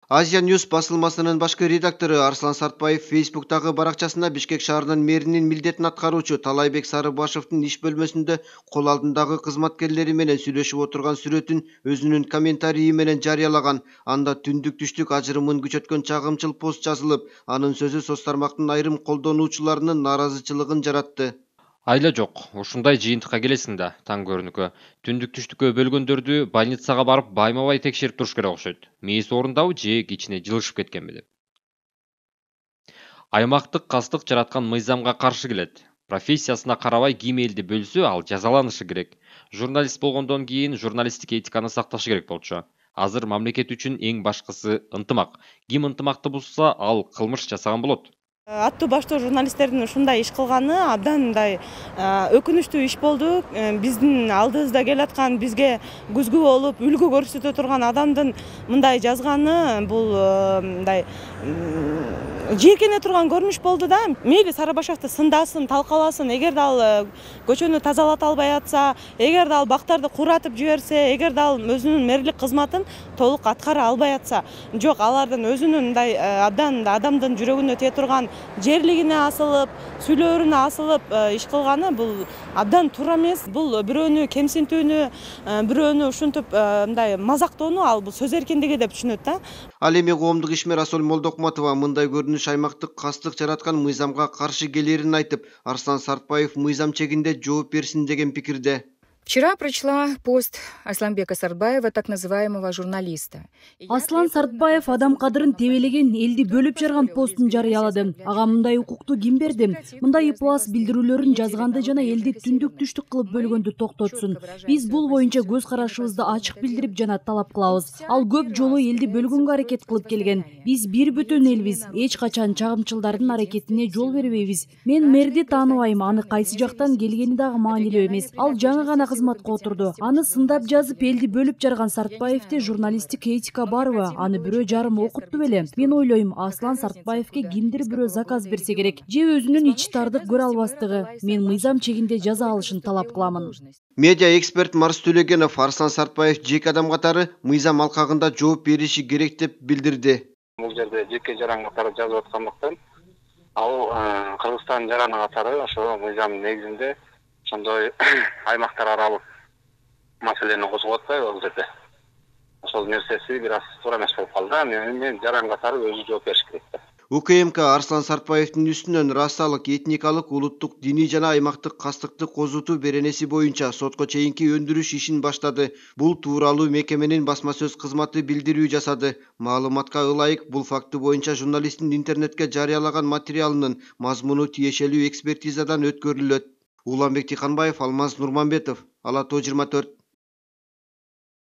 Азия News басылмасынын башкы редактору Арслан Сартбаев Facebook'тагы баракчасында Бишкек шаарынын мэринин милдетин аткаруучу Талайбек Сарыбашевдин иш бөлмөсүндө кол алдындагы кызматкерлери менен сүйлөшүп отурган сүрөтүн өзүнүн комментарийи менен жарыялаган. Анда түндүк түштүк ажырымын күчөткөн чагымчыл пост жазылып, анын сөзү соц тармактын айрым колдонуучуларынын нааразычылыгын жаратты. Айла жок, ушундай жыйынтыкка келесиң да, таң көрүнүкө. Түндүк түштүккө бөлгөндөрдү больницага барып байма-бай текшерип туруш керек окшойт. Мээси орундабы же кичине жылышып кеткенби деп. Аймактык кастык жараткан мыйзамга каршы келет. Профессиясына карабай ким элди бөлсө, ал жазаланышы керек. Журналист болгондон кийин журналисттик этиканы сакташы керек болчу. Азыр мамлекет үчүн эң башкысы ынтымак. Ким ынтымакты бузса, ал кылмыш жасаган болот. Аттуу баштуу журналисттердин ушундай иш кылганы абдан мындай өкүнүчтүү иш болду. Биздин алдыбызда келаткан, бизге күзгү болуп, үлгү көрсөтө турган адамдын мындай жазганы бул мындай жийиркене турган көрүнүш болду да. Мейли Сарыбашевди сындасын, талкаласын, эгерде ал көчөнү тазалата албай атса, эгерде ал бактарды куратып жиберсе, эгерде ал өзүнүн мэрлик кызматын толук аткара албай атса, жок, алардын өзүнүн мындай абдан адамдын жүрөгүнө тие турган жерлигине асылып, сүйлөөрүнө асылып иш кылганы бул абдан туура эмес. Бул бирөөнү кемсинтүүнү, бирөөнү ушинтип мындай мазактоону ал бул сөз эркиндиги деп түшүнөт да. Ал эми коомдук ишмер Асол Молдокматова мындай көрүнүш аймактык кастык жараткан мыйзамга каршы келерин айтып, Арслан Сартбаев мыйзам чегинде жооп берсин деген пикирде. Вчера прочла пост Асланбека Сартбаева, так называемого журналиста. Аслан Сартбаев адам кадырын тебелеген, элди бөлүп жарган постун жарыялады. Ага мындай укукту ким берди? Мындай ыплас билдирүүлөрүн жазганды жана элди түндүк түштүк кылып бөлгөндү токтотсун. Биз бул боюнча көз карашыбызды ачык билдирип жана талап кылабыз. Ал көп жолу элди бөлгөнгө аракет кылып келген. Биз бир бүтүн элбиз. Эч качан чагымчылдардын аракетине жол бербейбиз. Мен мэрди тааныбайм, аны кайсы жактан келгени дагы маанилүү эмес. Ал жаңы гана кызматка отурду. Аны сындап жазып элди бөлүп жарган Сартбаевде журналисттик этика барбы? Аны бирөө жарым окутту беле? Мен ойлойм, Аслан Сартбаевге кимдир бирөө заказ берсе керек. Же өзүнүн ичи тардык көрө албастыгы. Мен мыйзам чегинде жаза алышын талап кыламын. Медиа эксперт Марс Төлегенов Арслан Сартбаев жеке адам катары мыйзам алкагында жооп бериши керек деп билдирди. Бул жерде жеке жаран катары жазып аткандыктан, ал Кыргызстан жараны катары ошо мыйзам негизинде ошондой аймактар аралык маселени козгоп атпайбы бул жерде. Ошол нерсеси бир аз туура эмес болуп калды. Мен жаран катары өзү жооп бериш керек да. УКМК Арслан Сартбаевдин үстүнөн расалык, этникалык, улуттук, диний жана аймактык кастыкты козутуу беренеси боюнча сотко чейинки өндүрүш ишин баштады. Бул тууралуу мекеменин басма сөз кызматы билдирүү жасады. Маалыматка ылайык, бул факты боюнча журналисттин интернетке жарыялаган материалынын мазмуну тиешелүү экспертизадан өткөрүлөт. Уланбек Тиханбаев, Алмаз Нурманбетов, Ала Тоо 24.